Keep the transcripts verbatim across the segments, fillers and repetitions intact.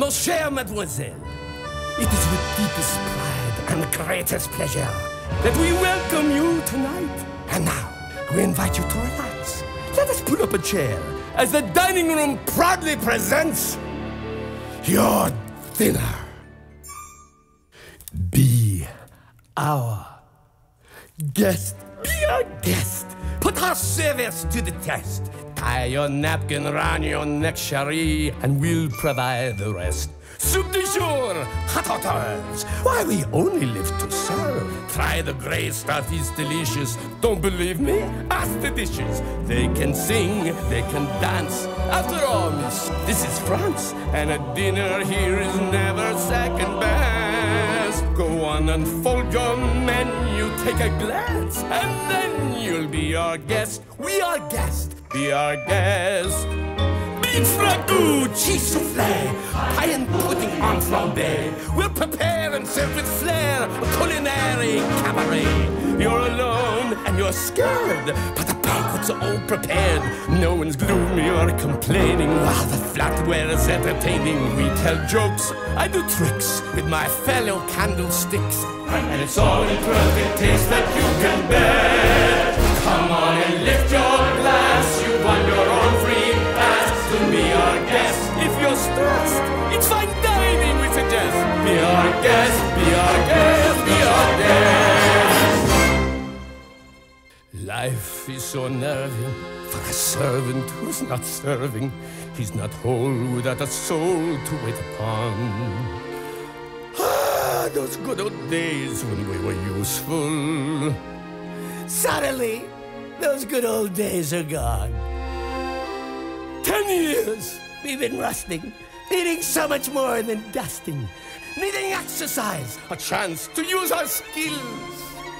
Mon cher mademoiselle, it is with deepest pride and greatest pleasure that we welcome you tonight. And now, we invite you to relax. Let us pull up a chair as the dining room proudly presents your dinner. Be our guest. Be our guest. Put our service to the test. Tie your napkin around your neck, Cherie, and we'll provide the rest. Soup du jour, hot hot herbs. Why, we only live to serve. Try the gray stuff, it's delicious. Don't believe me? Ask the dishes. They can sing, they can dance. After all, miss, this is France, and a dinner here is never second best. Go on, unfold your menu, take a glance, and then you'll be our guest. We are guest, be our guest. Beef ragout, cheese soufflé, pie and pudding en flambé. We'll prepare and serve with flair a culinary cabaret. You're alone and you're scared, but the banquet's all prepared. No one's gloomy or complaining while the flatware is entertaining. We tell jokes, I do tricks with my fellow candlesticks, and it's all in perfect taste that you can bear. Come on and lift your glass, you won your own free pass to be our guest. If you're stressed, it's fine dining we suggest. Be our guest, be our guest, be our guest. Life is so nerving for a servant who's not serving. He's not whole without a soul to wait upon. Ah, those good old days when we were useful. Suddenly, those good old days are gone. Ten years we've been rusting, needing so much more than dusting, needing exercise, a chance to use our skills.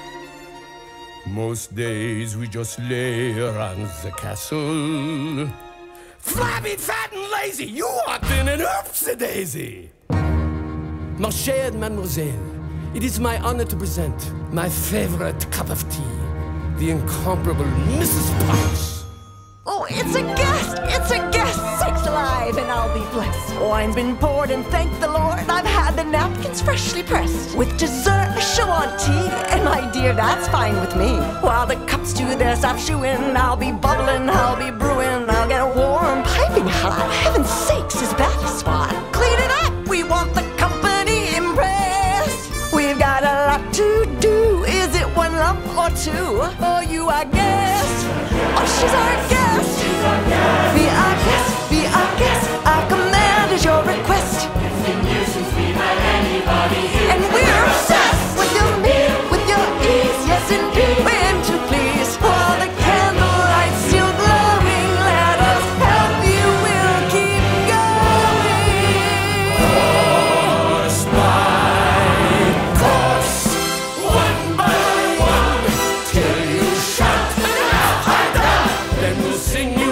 Most days we just lay around the castle, flabby, fat, and lazy. You want in an oopsie-daisy. Ma chère mademoiselle, it is my honor to present my favorite cup of tea, the incomparable Missus Potts. Oh, it's a guest! It's a guest! Sakes alive, and I'll be blessed. Wine's been poured, and thank the Lord, I've had the napkins freshly pressed. With dessert, a show on tea, and my dear, that's fine with me. While the cups do their stop chewing, I'll be bubbling, I'll be brewing, I'll get a warm, piping hot. Heaven's sakes, is that a spot? Clean it up! We want the company impressed. We've got a lot to do. Is it one lump or two? Oh, you our guest. Oh, she's our guest. Be our guest, be our guest. Our command is your request. It's been years since we've had anybody here. And we're obsessed with your meal, with your ease. Yes, indeed, we're to please. While the candlelight's still glowing, let us help you. We'll keep going. Course by course, one by one, till you shout, now I die. Then we'll sing